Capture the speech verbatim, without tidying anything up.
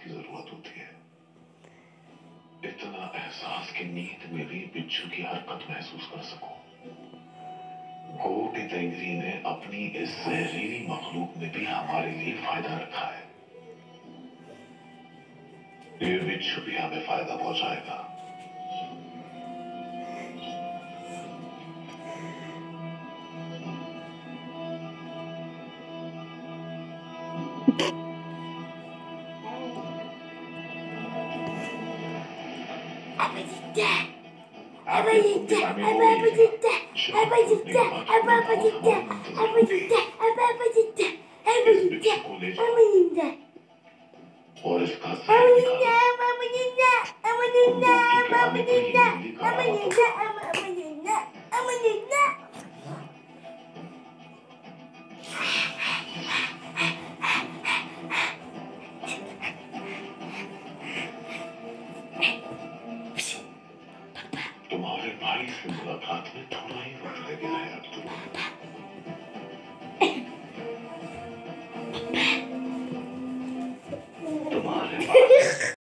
की जरूरत होती है। इतना एहसास कि नींद में भी बिच्छू की हरकत महसूस कर सको। कोर्ट तंगरी ने अपनी इस जहरीली मखलूक में भी हमारे लिए फायदा रखा है। ये बिच्छू भी हमें फायदा पहुंचाएगा। और इसका तुम्हारे भाई से मुलाकात में थोड़ा ही वक्त लग गया है अब तो तुम्हारे